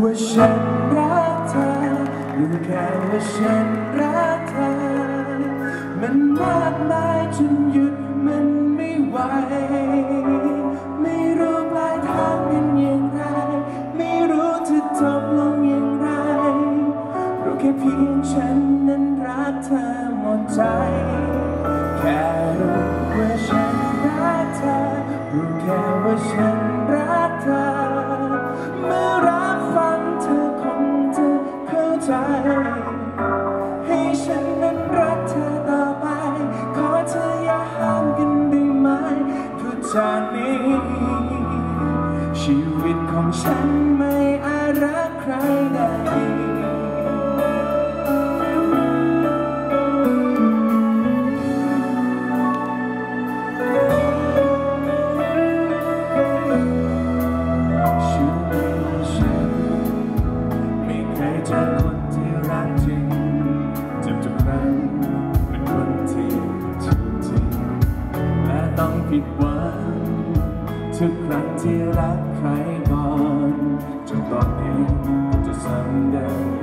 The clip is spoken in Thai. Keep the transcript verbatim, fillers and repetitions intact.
ว่าฉันรักเธอรู้แค่ว่าฉันรักเธอมันมากมายจนหยุดมันไม่ไหวไม่รู้ปลายทางเป็นอย่างไรไม่รู้จะจบลงอย่างไรรู้แค่เพียงฉันนั้นรักเธอหมดใจแค่รู้ว่าฉันรักเธอรู้แค่ว่าฉันรักเธอเมื่อรับฟังเธอคงจะเข้าใจให้ฉันนั้นรักเธอต่อไปขอเธออย่าห้ามกันได้ไหมทุกจากนี้ชีวิตของฉันไม่อาจรักใครได้เจอคนที่รักจริงเจ็บทุกครั้งเป็นคนที่จริงจริงและต้องผิดหวังทุกครั้งที่รักใครก่อนจนตอนนี้จะซ้ำเดิม